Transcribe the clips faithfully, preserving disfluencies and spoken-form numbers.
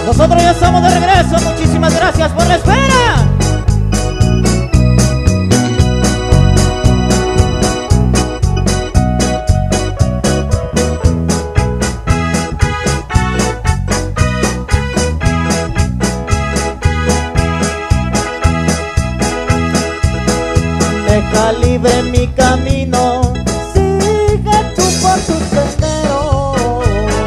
Nosotros ya estamos de regreso, muchísimas gracias por la espera. Deja libre mi camino, sigue tú por tu sendero.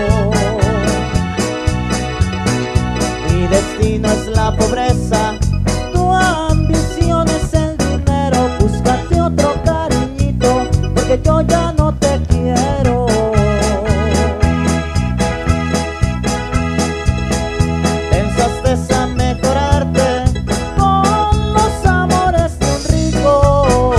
Mi destino es la pobreza, tu ambición es el dinero. Búscate otro cariñito, porque yo ya no te quiero. Pensaste a mejorarte con los amores de un rico.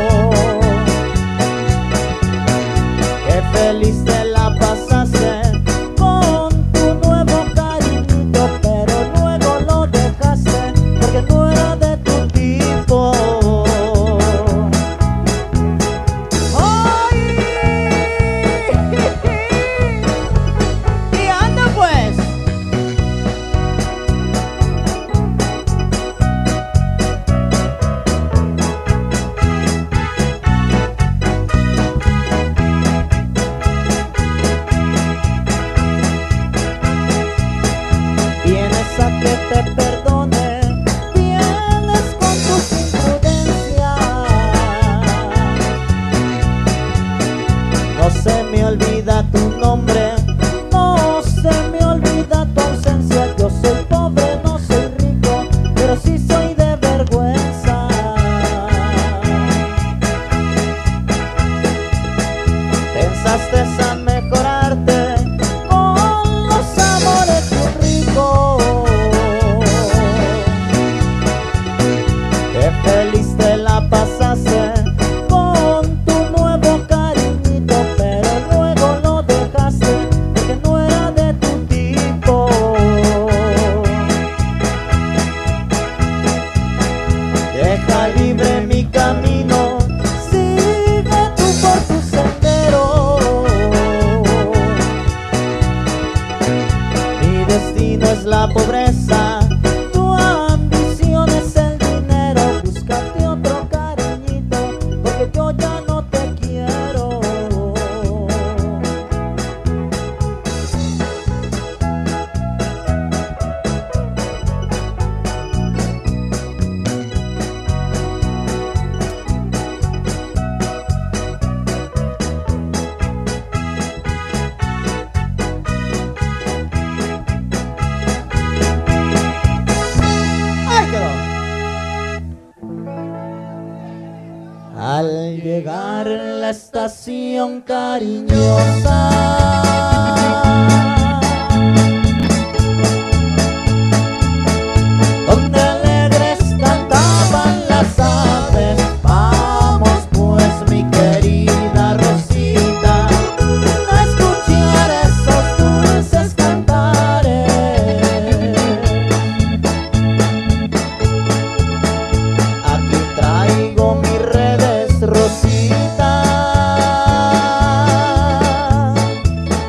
Qué feliz te la pasaste con tu nuevo cariñito, pero luego lo dejaste porque no era de tu tipo. ¡Ay! Y anda pues. Vienes a que te perdone, vienes con tus imprudencias. No se me olvida tu nombre, no se me olvida tu ausencia. Yo soy pobre, no soy rico, pero sí soy de vergüenza. Pensaste a mejorarte con los amores de un rico. Qué feliz te la pasaste con tu nuevo cariñito, pero luego lo dejaste porque no era de tu tipo. Deja libre mi camino, sigue tú por tu sendero. Mi destino es la pobreza, tu ambición es el dinero. Búscate otro cariñito, porque yo ya no te quiero. ¡Ay, quedó! Al llegar a la estación cariñosa, donde alegres cantaban las aves, vamos pues mi querida Rosita, a escuchar esos dulces cantares. Aquí traigo mis redes, Rosita,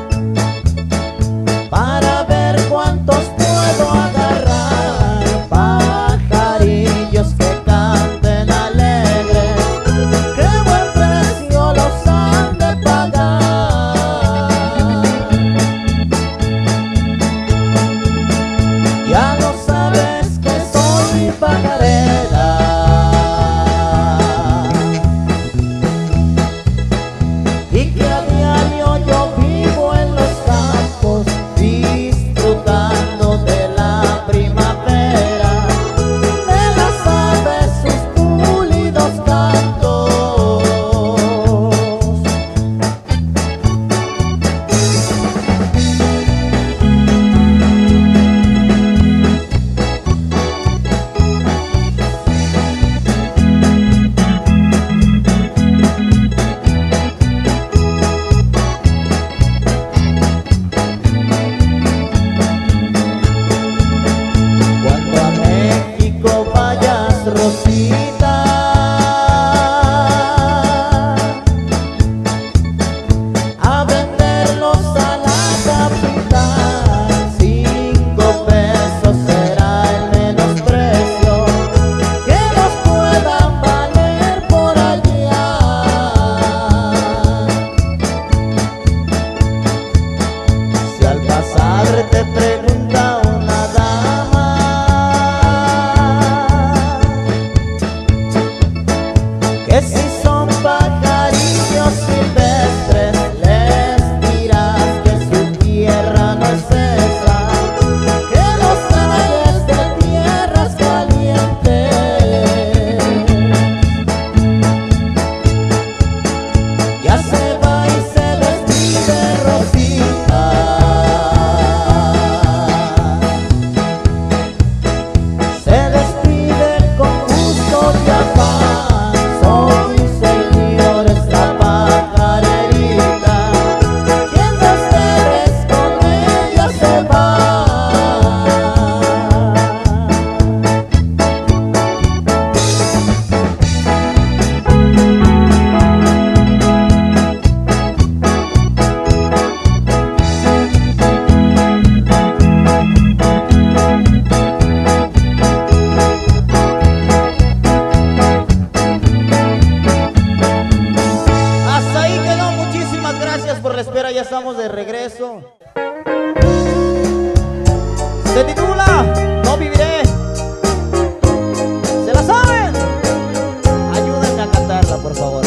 regreso. Se titula No viviré. ¿Se la saben? Ayúdenme a cantarla, por favor.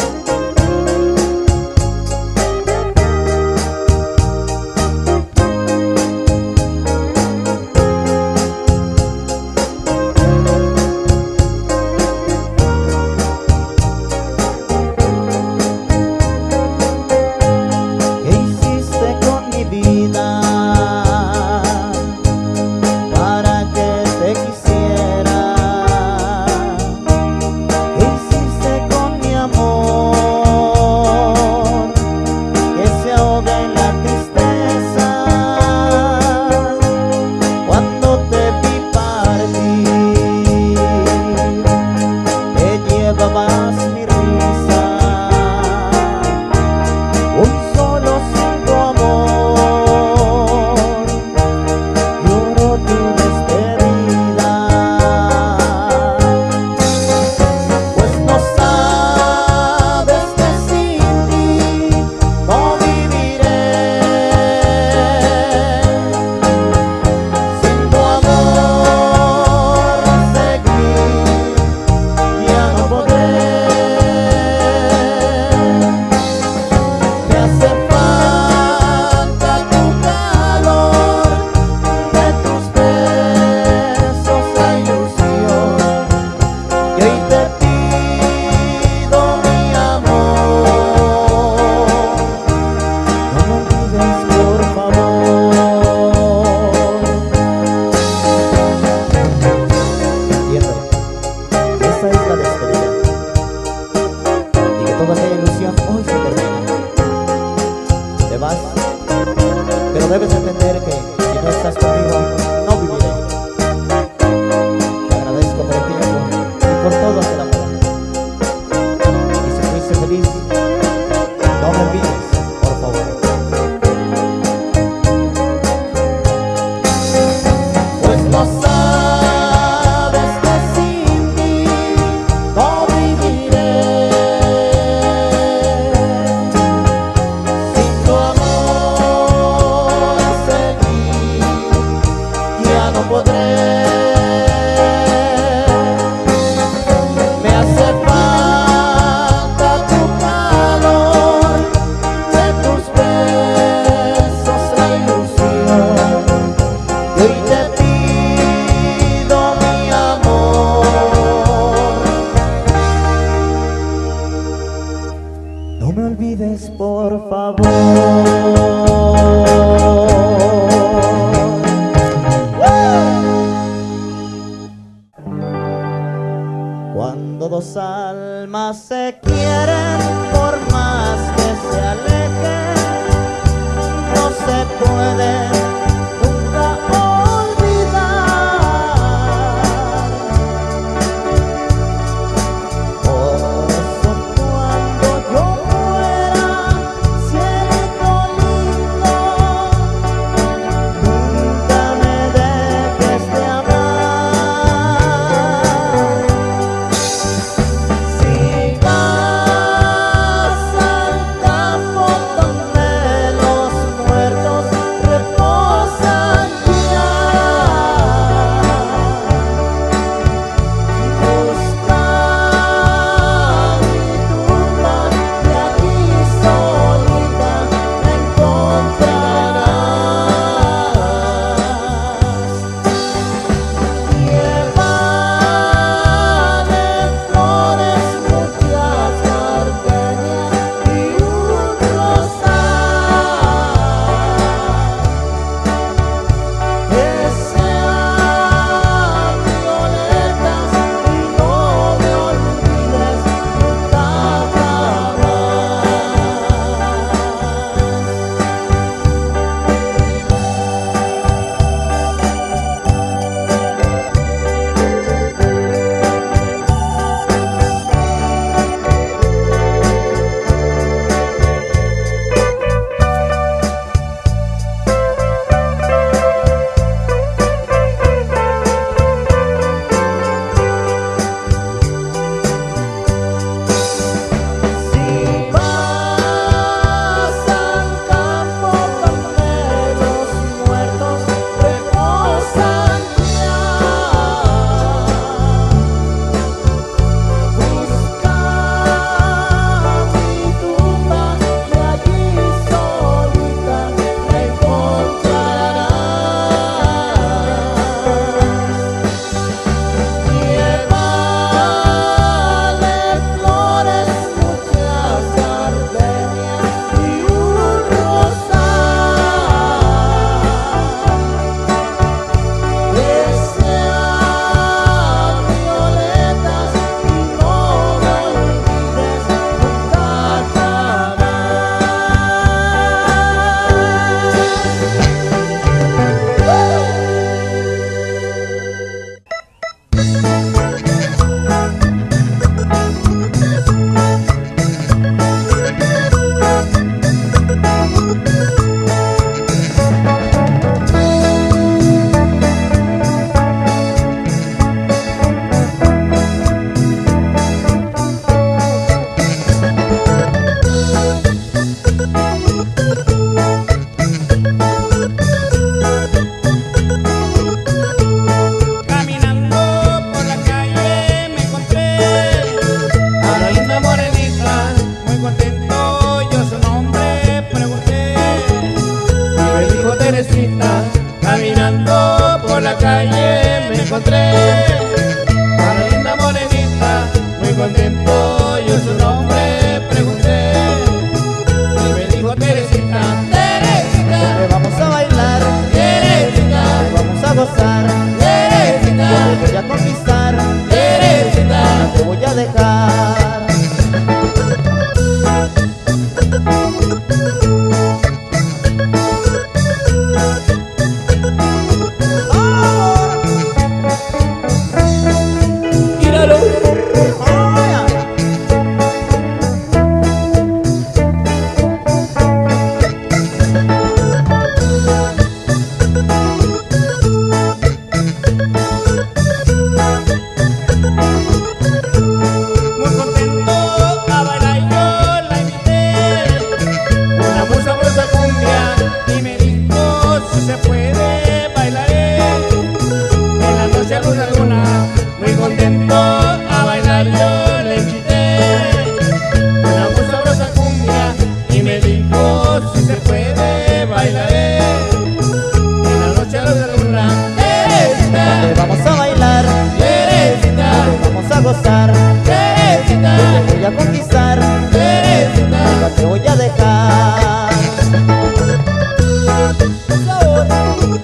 Pero debes entender que si no estás conmigo, no viviré. Te agradezco por el tiempo y por todo el amor. Y si fuiste feliz, no me olvides, por favor. Pues no sabes que sin ti no viviré. Sin tu amor seguir Teresita, caminando por la calle me encontré a una linda morenita, muy contento yo su nombre pregunté y me dijo Teresita, Teresita, donde vamos a bailar, Teresita, donde vamos a gozar, Teresita, donde voy a conquistar, Teresita, no te voy a dejar. míralo. Muy contento a bailar yo la invité, una muy sabrosa cumbia y me dijo si se puede bailaré en la noche luna luna. Muy contento a bailar yo la invité, una muy sabrosa cumbia y me dijo si se puede bailaré en la noche luna luna. Teresita, Donde vamos a bailar, Teresita, donde vamos a gozar, Teresita, donde voy a conquistar, Teresita. nunca te voy a dejar. Sabor.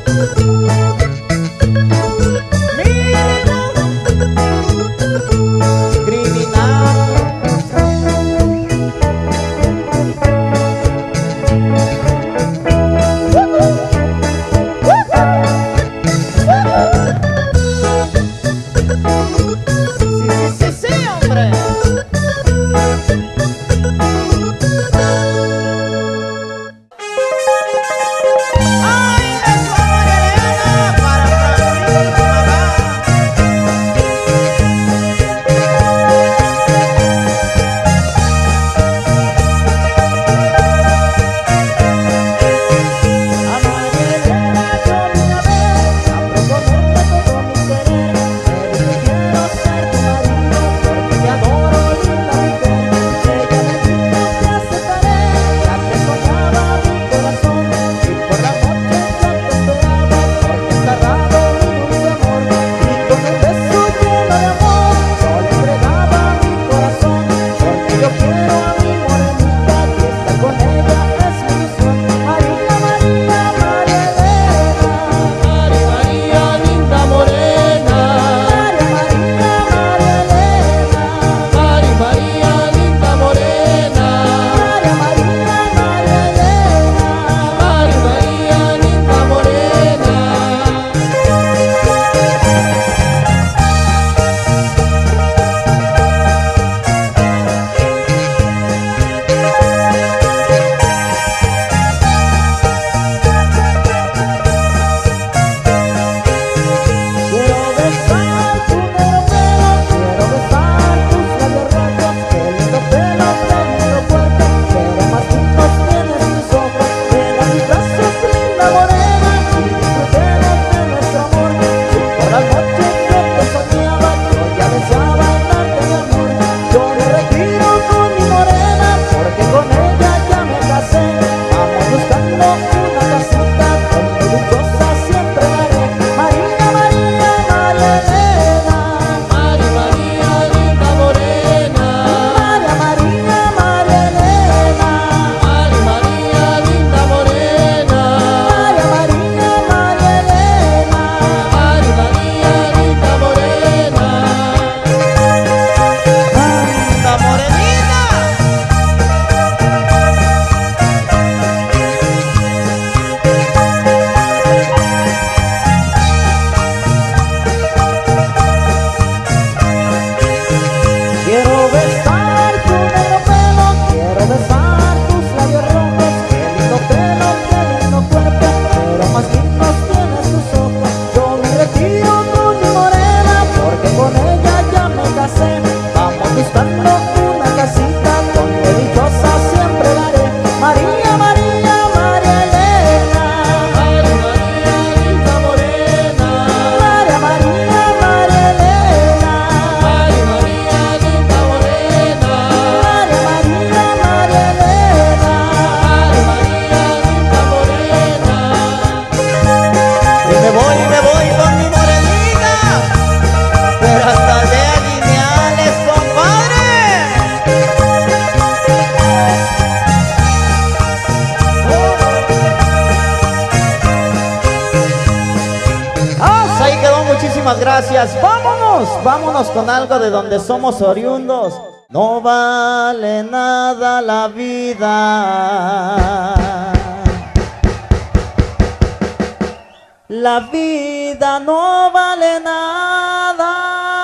muchísimas gracias. Vámonos, vámonos con algo de donde somos oriundos. No vale nada la vida. La vida no vale nada.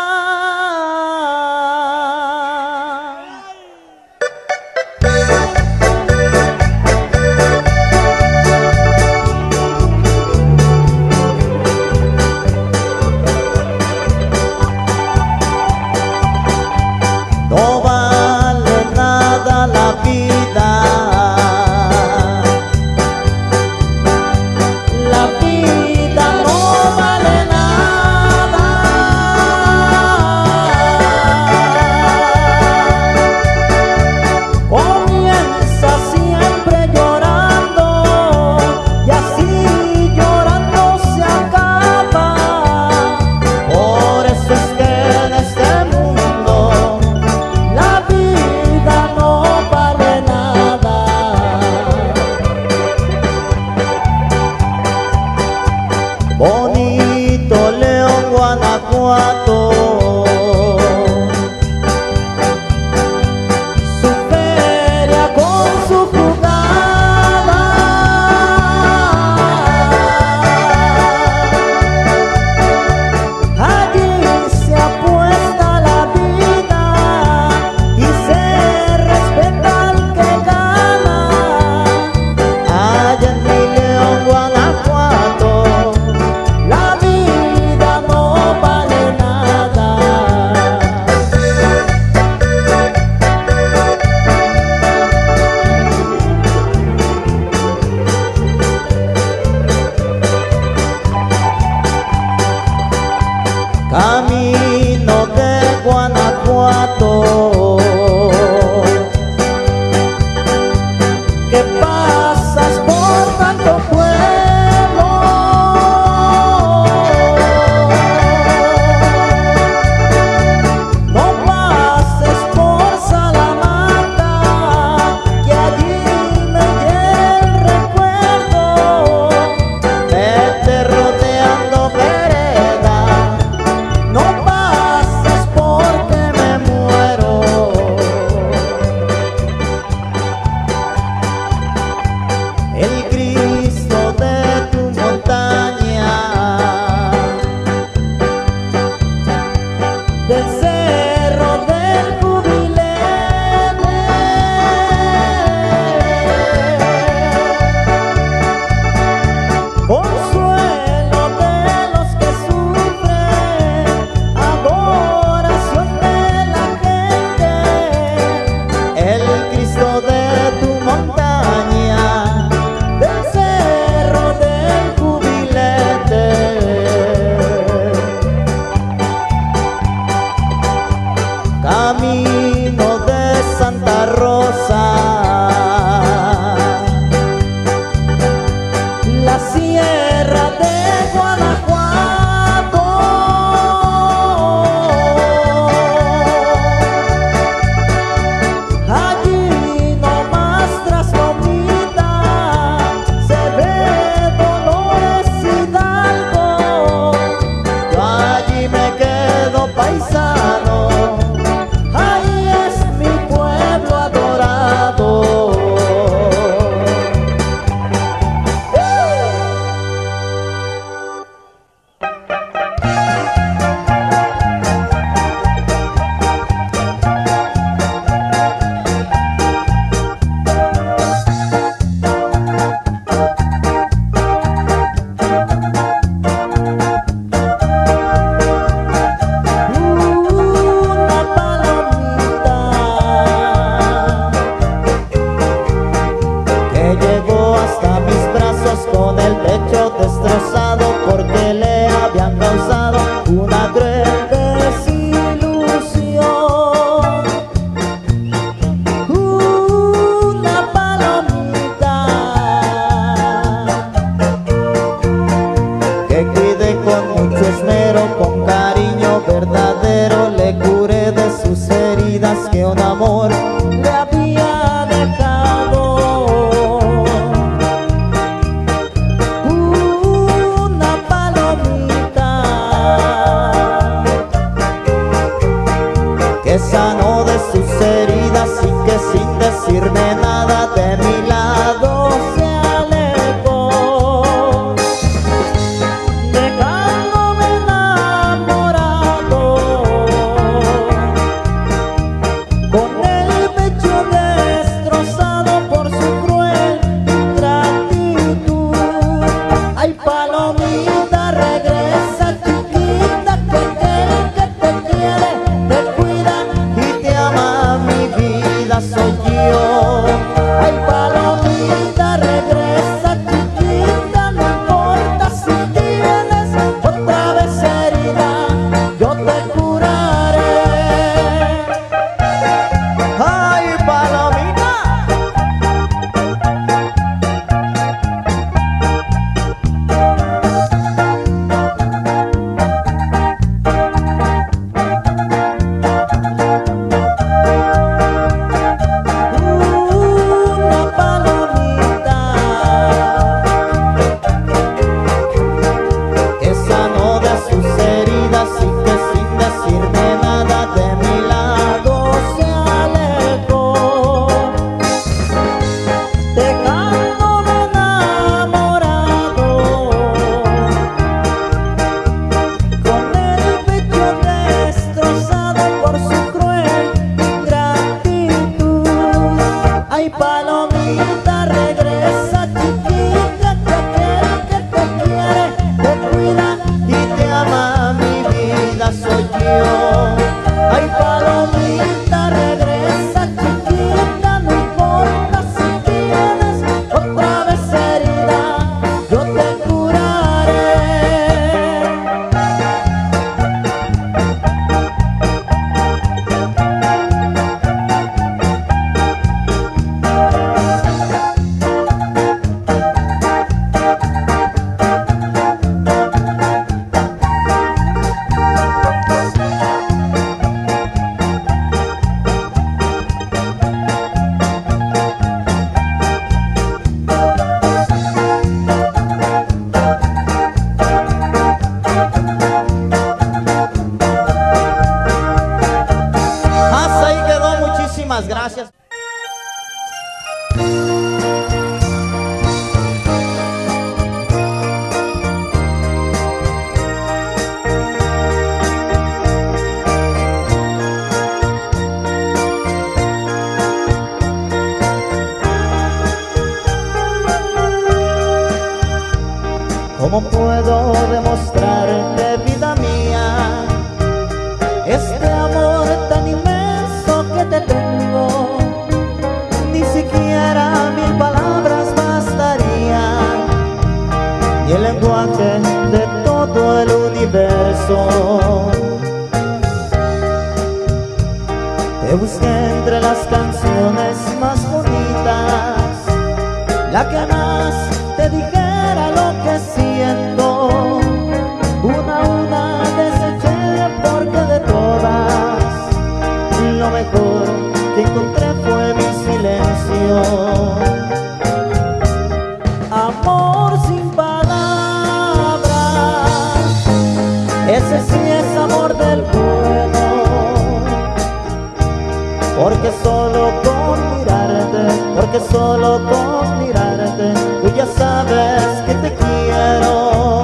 No vale nada la vida. La vida no vale nada. Comienza siempre llorando y así llorando se acaba. Por eso es que en este mundo la vida no vale nada. Bonito León, Guanajuato, su feria con su jugada. Allí se apuesta la vida y se respeta al que gana. Allá en mi León, Guanajuato, la vida no vale nada. Camino de Guanajuato, que pasas por tanto pueblo. No pases por Salamanca, que allí me llega el recuerdo. Vete rodeando vereda, no pases porque me muero. El Cristo de tu montaña, del cerro del Cubilete, consuelo de los que sufren, adoración de la gente. El Cristo de tu montaña, del cerro del Cubilete. Camino de Santa Rosa, la sierra de Guanajuato. Allí nomás tras Lomita se ve Dolores Hidalgo. Yo allí me quedo paisano, ahí es mi pueblo adorado. Una palomita que llegó hasta mis brazos con el pecho destrozado porque le habían causado una cruel desilusión. Una palomita que cuidé con mucho esmero, con cariño verdadero, le curé de sus heridas que un amor le había dejado. Una palomita, regresa chiquita, que aquel que te quiere, te cuida y te ama, mi vida soy yo. Ay, palomita, regresa chiquita, no importa si tienes otra vez herida, yo te curaré. Ay, palomita. Una palomita que sanó de sus heridas y que sin decirme nada de mi lado se alejó, dejándome enamorado, con el pecho destrozado por su cruel ingratitud. Ay, palomita, regresa chiquita, que aquel que te quiere, te cuida y te ama, mi vida soy yo. Ay, palomita, regresa chiquita, no importa si tienes otra vez herida, yo te curaré. Hasta ahí quedó, muchísimas gracias. ¿Cómo puedo demostrarte, vida mía, este amor tan inmenso que te tengo? Ni siquiera mil palabras bastarían, y el lenguaje de todo el universo. Te busqué entre las canciones más bonitas, la que más te dijera lo que siento. Una a una deseché porque de todas lo mejor que encontré fue mi silencio. Amor sin palabras, ese sí es amor del bueno, porque solo con mirarte, porque solo con mirarte, tú ya sabes que te quiero.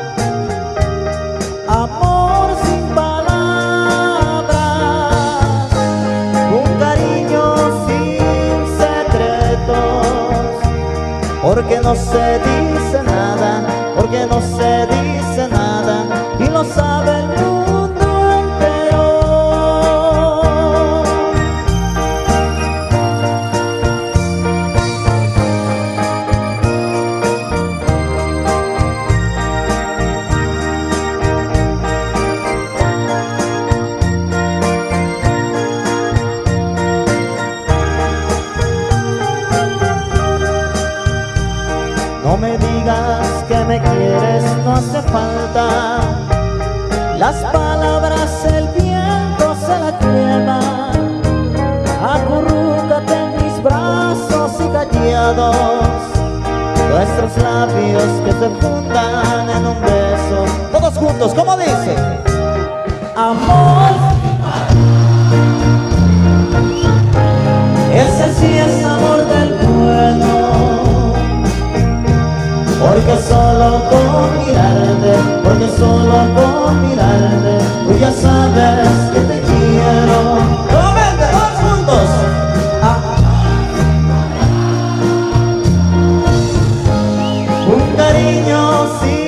Amor sin palabras, un cariño sin secretos, porque no se dice nada, porque no se dice nada, y lo sabe el mundo entero. No me digas que me quieres, no hace falta. Las palabras el viento se las lleva. Acurrúcate en mis brazos y callados, nuestros labios que se fundan en un beso. Todos juntos, ¿cómo dice? Amor, ese sí es amor del bueno, porque solo con mirarte, porque solo con mirarte, tú ya sabes que te quiero. Nuevamente, todos juntos. Ah. Un cariño sin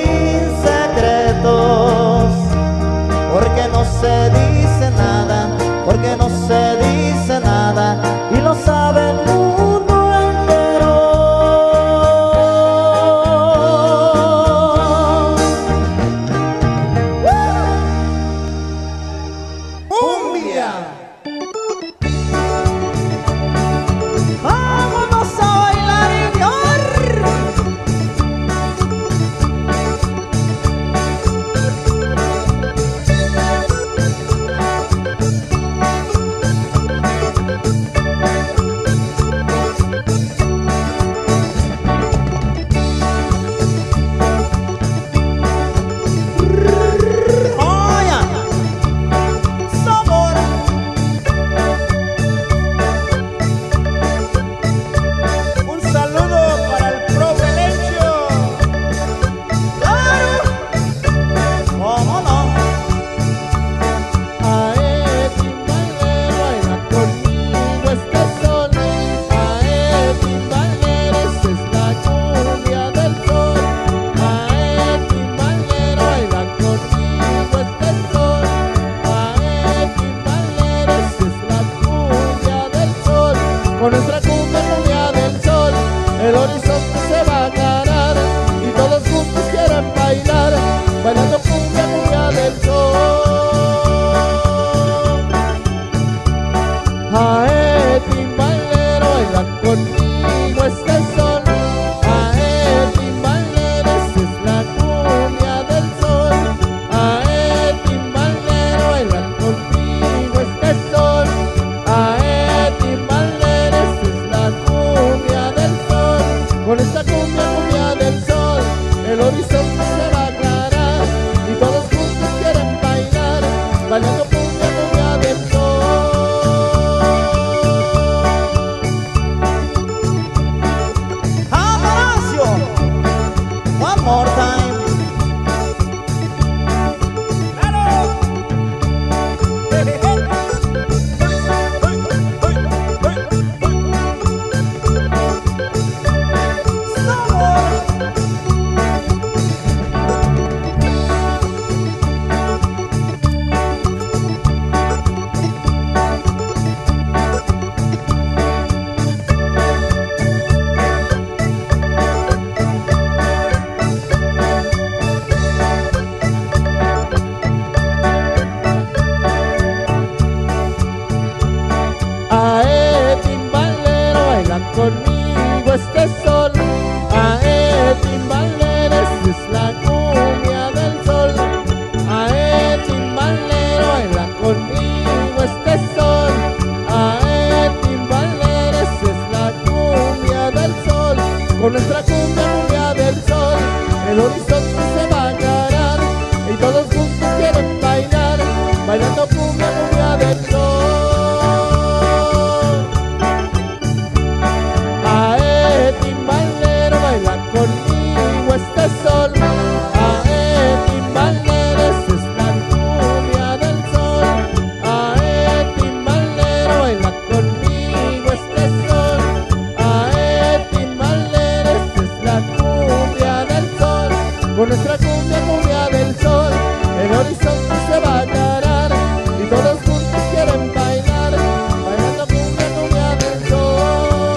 con nuestra cumbia, cumbia del sol. El horizonte se va a aclarar y todos juntos quieren bailar, bailando cumbia, cumbia del sol.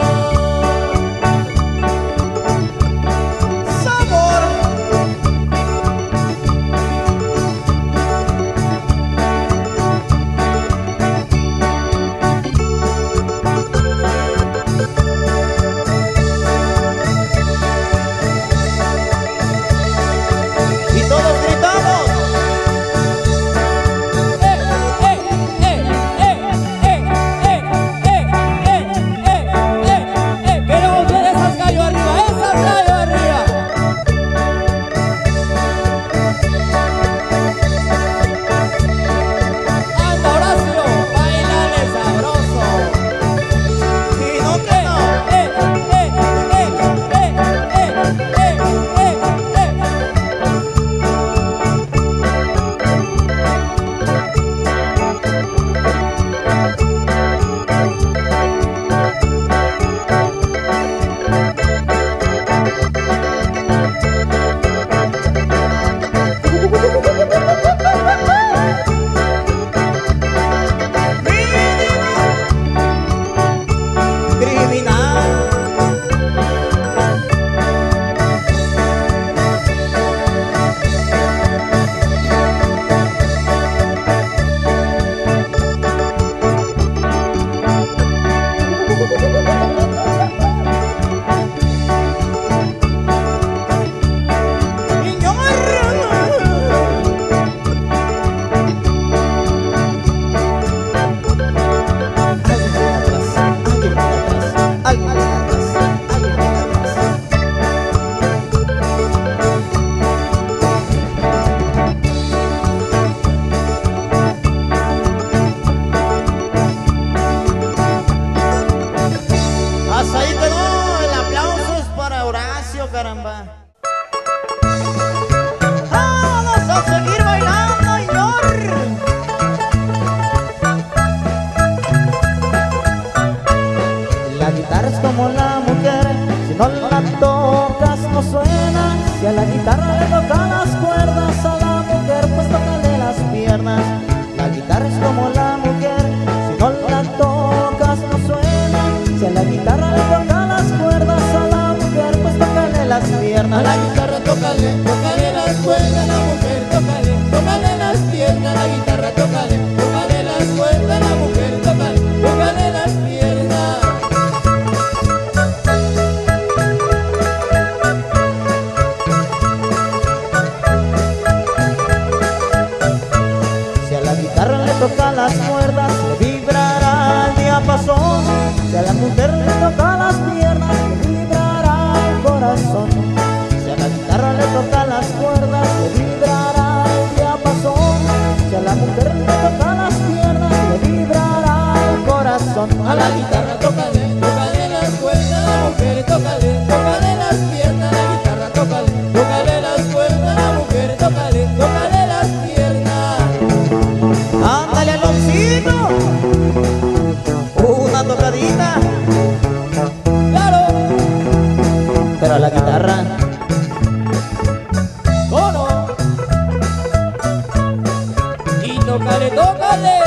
¡Sabor! Y todos gritamos. Hasta ahí quedó, el aplauso es para Horacio, caramba. ¡Vamos a seguir bailando, señor! La guitarra es como la mujer, si no la tocas no suena. Si a la guitarra le tocan las cuerdas, a la mujer pues tócale las piernas. La guitarra es como la mujer, si no la tocas no suena. Si a la guitarra le tocan las cuerdas, a la mujer pues tócale las piernas. A la guitarra tócale, tócale las cuerdas, a la mujer tócale, tócale las piernas. A la guitarra tócale, tócale las cuerdas, a la mujer tócale, tócale las piernas. Si a la guitarra le tocan las cuerdas, le vibrará el diapasón. Si a la mujer le tocan las piernas, le vibrará el corazón. Si a la guitarra le tocan las cuerdas, le vibrará el diapasón. Si a la mujer le tocan las piernas, le vibrará el corazón. A la guitarra tócale, tócale las cuerdas, a la mujer tócale, tócale las piernas. A la guitarra tócale, tócale las cuerdas, a la mujer tócale, tócale las piernas. ¡Ándale, Aloncito! Una tocadita. ¡Claro! Pero a la guitarra ¿cómo no? Y tócale, tócale.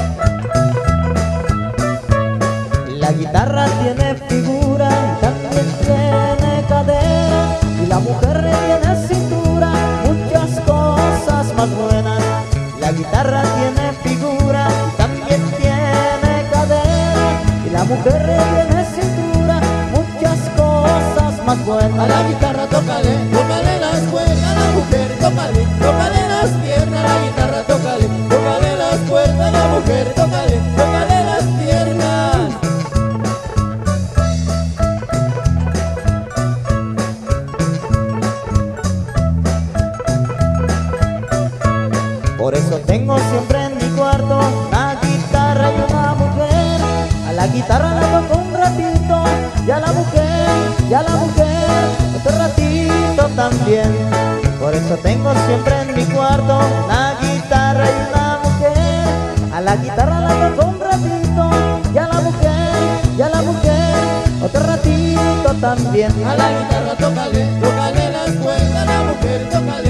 la guitarra tiene figura y también tiene cadera, y la mujer tiene cintura, muchas cosas más buenas. La guitarra tiene figura y también tiene cadera, y la mujer tiene cintura, muchas cosas más buenas. A la guitarra tócale, tócale las cuerdas, a la mujer tócale, tócale las piernas. A la guitarra tócale, tócale las cuerdas, a la mujer tócale, tócale las piernas. Por eso tengo siempre en mi cuarto una guitarra y una mujer. A la guitarra la toco un ratito, y a la mujer, y a la mujer otro ratito también. Por eso tengo siempre en mi cuarto una guitarra y una mujer. A la guitarra la toco un ratito, y a la mujer, y a la mujer otro ratito también. A la guitarra tócale, tócale las cuerdas, a la mujer tócale.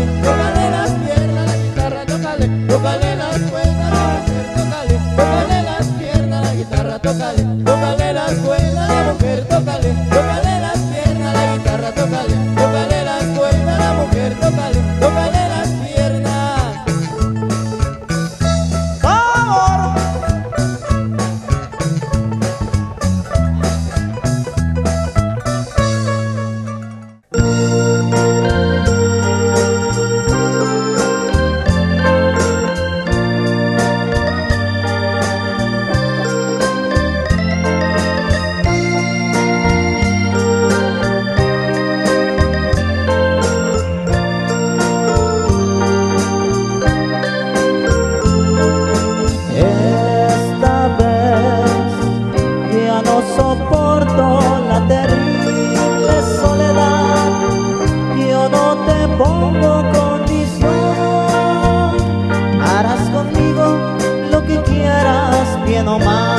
quiero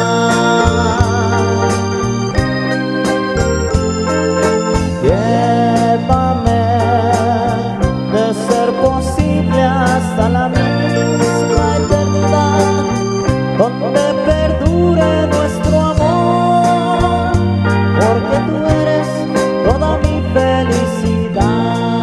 más. Llévame, de ser posible, hasta la misma eternidad, donde perdure nuestro amor, porque tú eres toda mi felicidad.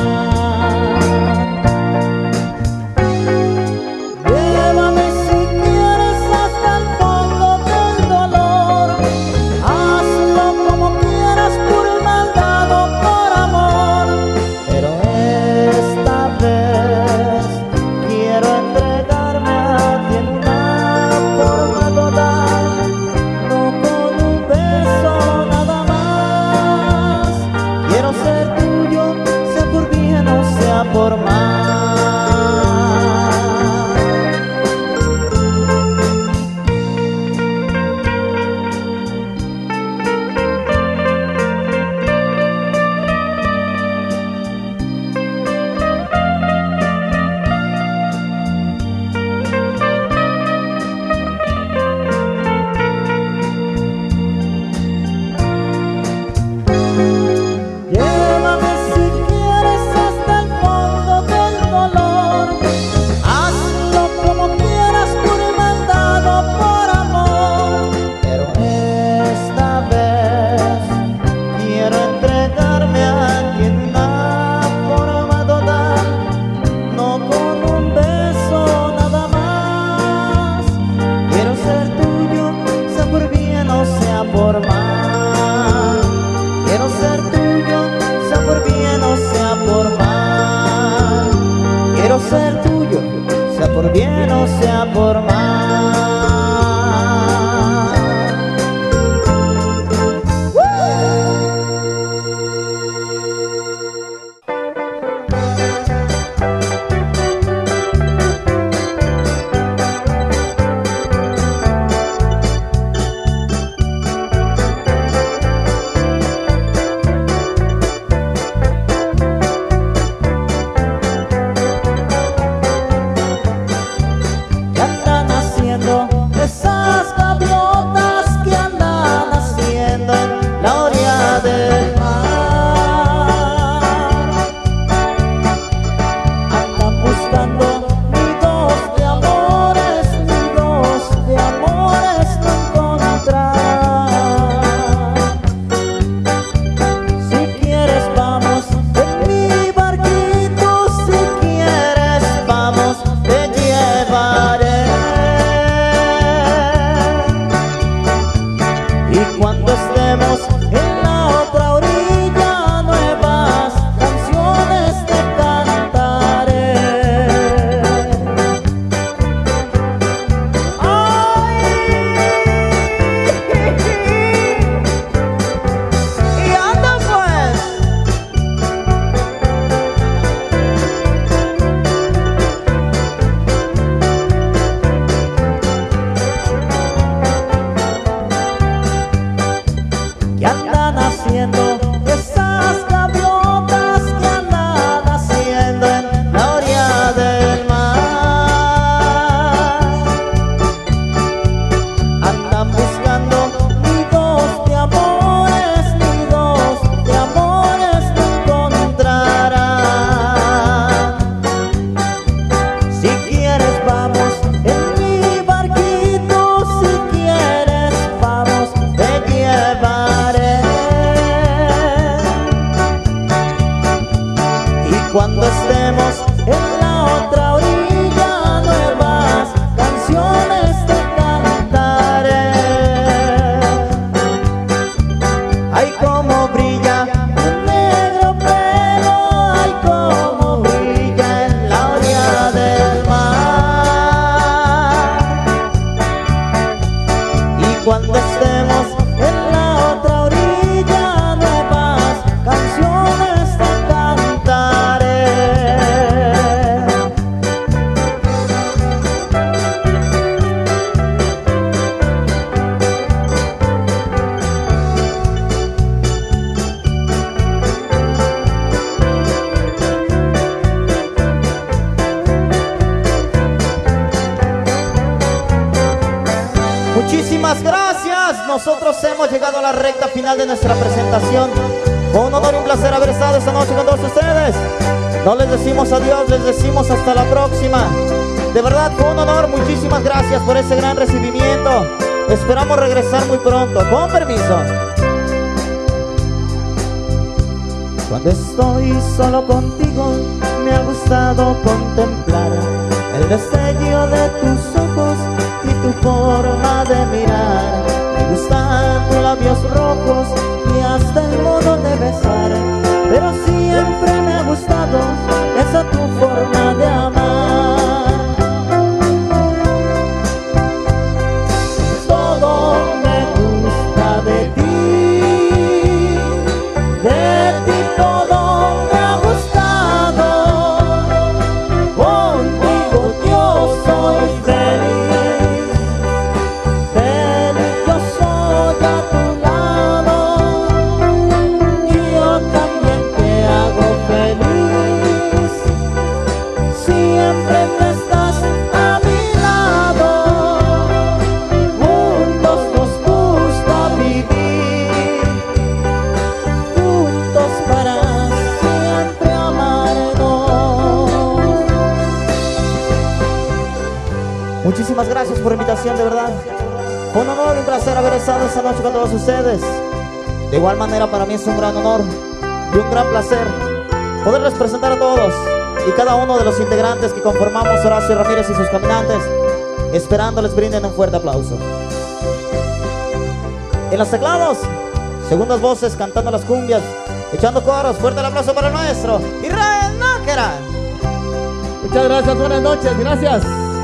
Llévame si quieres hasta el fondo del dolor, hazlo como quieras, por maldad o por amor, pero esta vez quiero entregarme a ti en una forma total, no con un beso nada más. Quiero ser tuyo, sea por bien o sea por mal. Llévame si quieres hasta el fondo del dolor, hazlo como quieras, por maldad o por amor, pero esta vez quiero entregarme a ti en una forma total, no con un beso nada más. Quiero ser tuyo, sea por bien o sea por mal. Quiero ser tuyo, sea por bien o sea por mal. Quiero ser tuyo, sea por bien o sea por mal. Ya tan así Muchísimas gracias. Nosotros hemos llegado a la recta final de nuestra presentación. Fue un honor y un placer haber estado esta noche con todos ustedes. No les decimos adiós, les decimos hasta la próxima. De verdad fue un honor, muchísimas gracias por ese gran recibimiento. Esperamos regresar muy pronto, con permiso. Cuando estoy solo contigo, me ha gustado contemplar el destello de tus ojos y tu forma de mirar. Me gustan tus labios rojos y hasta el modo de besar. Pero siempre me ha gustado esa tu forma de amar. Todo me gusta de ti, de ti todo me ha gustado. Contigo yo soy feliz, feliz yo soy a tu lado. Y yo también te hago feliz, siempre que estás a mi lado. Juntos nos gusta vivir, juntos para siempre amarnos. Muchísimas gracias por la invitación, de verdad. Fue un honor y un placer haber estado esta noche con todos ustedes. De igual manera para mí es un gran honor y un gran placer poderles presentar a todos y cada uno de los integrantes que conformamos Horacio Ramírez y sus caminantes, esperando les brinden un fuerte aplauso. En los teclados, segundas voces cantando las cumbias, echando coros, fuerte el aplauso para el maestro Israel Nájera. Muchas gracias, buenas noches, gracias.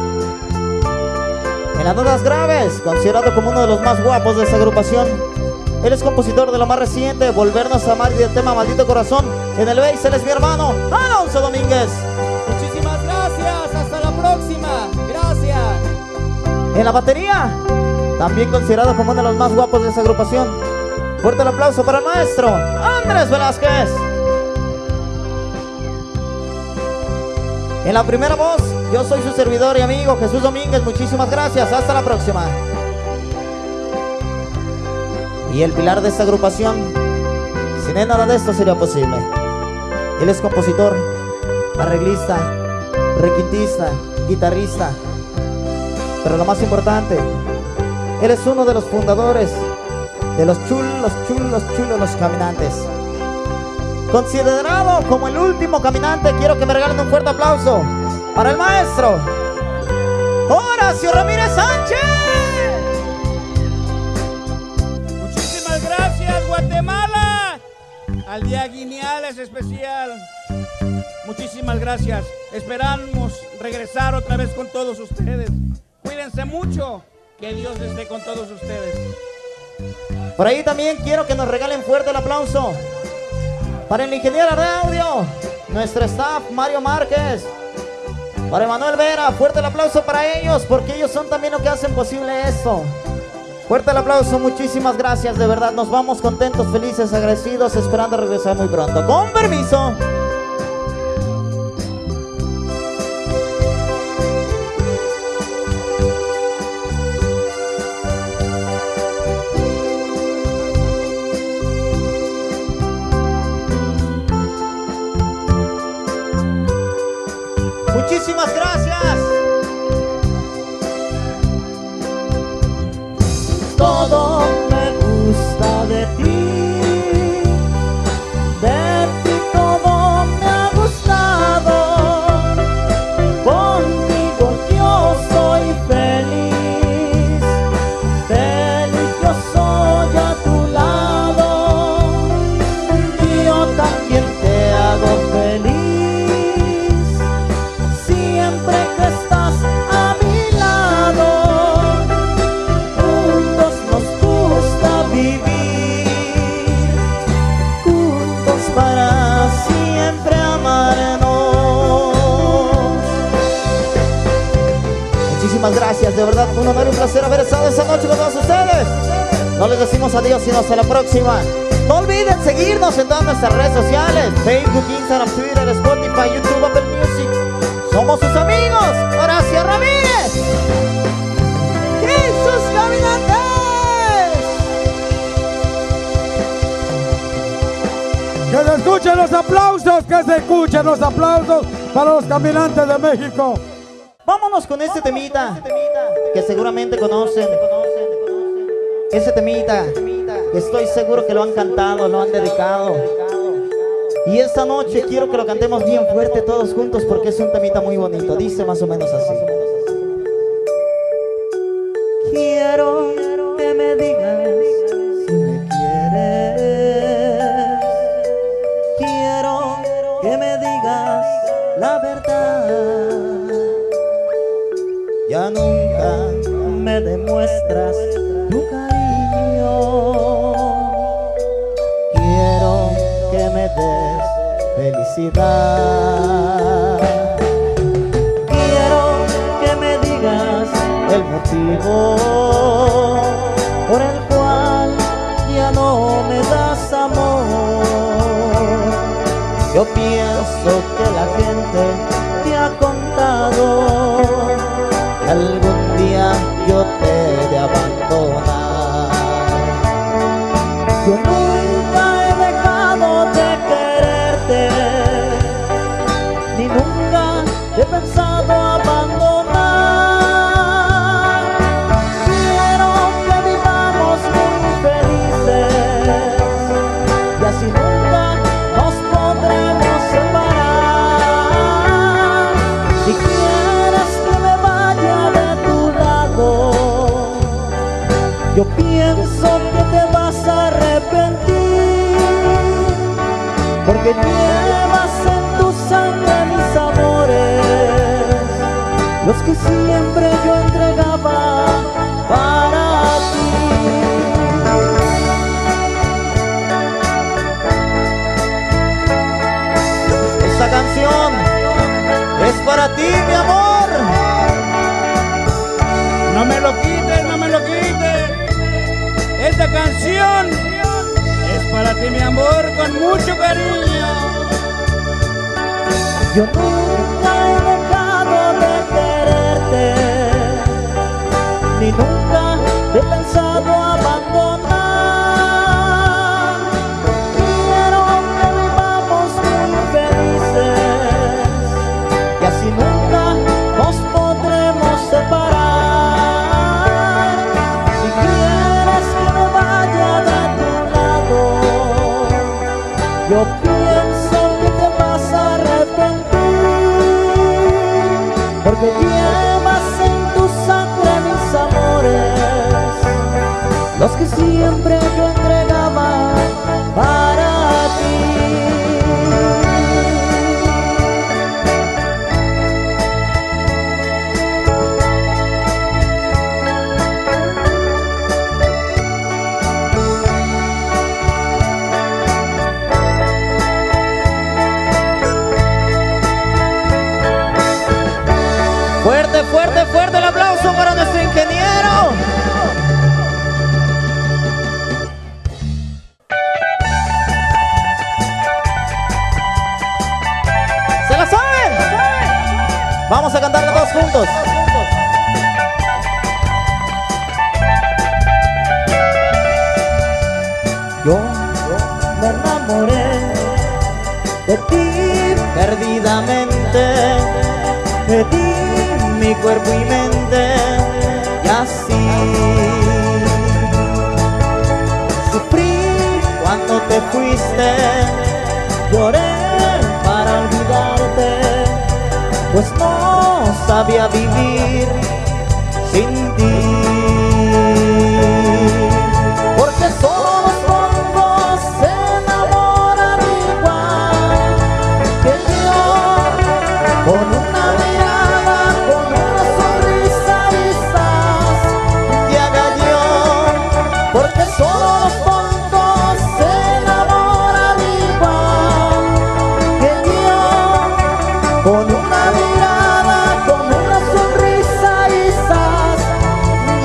En las notas graves, considerado como uno de los más guapos de esta agrupación, él es compositor de lo más reciente, Volvernos a Amar, y del tema Maldito Corazón. En el bass él es mi hermano Alonso Domínguez. Muchísimas gracias, hasta la próxima, gracias. En la batería, también considerado como uno de los más guapos de esta agrupación, fuerte el aplauso para el maestro Andrés Velázquez. En la primera voz, yo soy su servidor y amigo Jesús Domínguez. Muchísimas gracias, hasta la próxima. Y el pilar de esta agrupación, sin él nada de esto sería posible. Él es compositor, arreglista, requintista, guitarrista, pero lo más importante, él es uno de los fundadores de los chulos, chulos, chulos, los caminantes. Considerado como el último caminante, quiero que me regalen un fuerte aplauso para el maestro Horacio Ramírez Sánchez. Muchísimas gracias, Guatemala. Al día Guineal es especial. Muchísimas gracias. Esperamos regresar otra vez con todos ustedes. Cuídense mucho. Que Dios esté con todos ustedes. Por ahí también quiero que nos regalen fuerte el aplauso para el ingeniero de audio, nuestro staff Mario Márquez, para Emanuel Vera. Fuerte el aplauso para ellos, porque ellos son también lo que hacen posible esto. Fuerte el aplauso, muchísimas gracias, de verdad. Nos vamos contentos, felices, agradecidos, esperando regresar muy pronto. Con permiso. Muchísimas gracias. Todo me gusta de ti, de ti todo me ha gustado. Contigo yo soy feliz, feliz yo soy a tu lado. Y yo también te hago feliz, siempre que estás a mi lado. Juntos nos gusta vivir, juntos para siempre amarnos. Muchísimas gracias, de verdad fue un honor y un placer haber estado esta noche con todos ustedes. No les decimos adiós, sino hasta la próxima. No olviden seguirnos en todas nuestras redes sociales: Facebook, Instagram, Twitter, Spotify, YouTube, Apple Music. Somos sus amigos, Horacio Ramírez y sus caminantes. que se escuchen los aplausos para los caminantes de México. Vámonos con este temita que seguramente conocen. Ese temita que estoy seguro que lo han cantado, lo han dedicado. Y esta noche quiero que lo cantemos bien fuerte todos juntos porque es un temita muy bonito. Dice más o menos así. Quiero que me digas si me quieres. Quiero que me digas la verdad. Ya nunca me demuestras tu cariño. Quiero que me des felicidad. Quiero que me digas el motivo por el cual ya no me das amor. Yo pienso que la gente te ha contado que algún día yo te he de abandonar. Yo nunca he dejado de quererte, ni nunca he pensado abandonar. Quiero que vivamos muy felices y así nunca nos podremos separar. Si quieres que me vaya de tu lado, yo pienso que te vas a arrepentir, porque llevas en tu sangre mis amores, los que siempre yo entregaba para ti. Esta canción es para ti, mi amor. No me lo quites, no me lo quites. Esta canción es para ti, mi amor, con mucho cariño. Yo nunca he dejado de quererte, ni nunca he pensado abandonar. Quiero que vivamos muy felices y así nunca nos podremos separar. Si quieres que me vaya de tu lado, yo pienso que te vas a arrepentir, porque llevas en tu sangre mis amores, los que siempre yo entregaba para ti. Fuerte, fuerte, fuerte el aplauso para nuestro ingeniero. ¿Se la saben? Vamos a cantarla todos juntos. Yo me enamoré de ti perdidamente, te di mi cuerpo y mente, y así sufrí cuando te fuiste, lloré para olvidarte, pues no sabía vivir sin ti. Porque solo los tontos se enamoran igual que yo, con una mirada, con una sonrisa quizás te haga yo. Porque solo los tontos se enamoran igual que yo, con una mirada, con una sonrisa quizás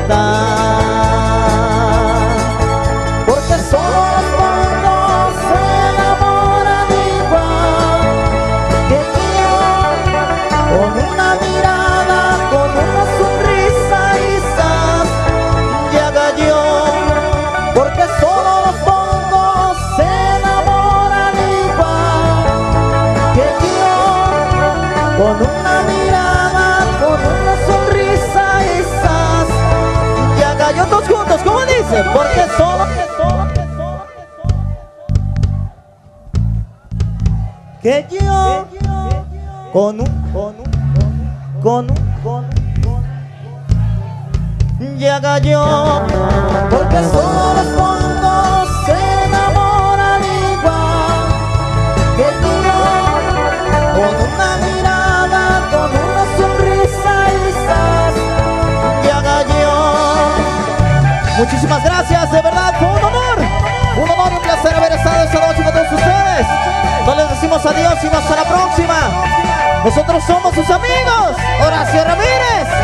libertad. Porque solo los fondos se enamoran igual que yo, con una mirada, con una sonrisa y zas, llega yo. Porque solo los fondos se enamoran igual que yo, con una mirada, con una sonrisa y zas, llega yo. Todos juntos, ¿cómo dice? Porque solo, que solo, que solo, que solo, que yo, con un, con un, con un, con un, llega yo. Porque solo los fondos se enamoran igual que tú, con una mirada, con una sonrisa y zas, llega yo. Muchísimas gracias, de verdad, fue un honor, un honor y un placer haber estado esta noche con todos ustedes. No les decimos adiós, sino hasta la próxima. Nosotros somos sus amigos, Horacio Ramírez.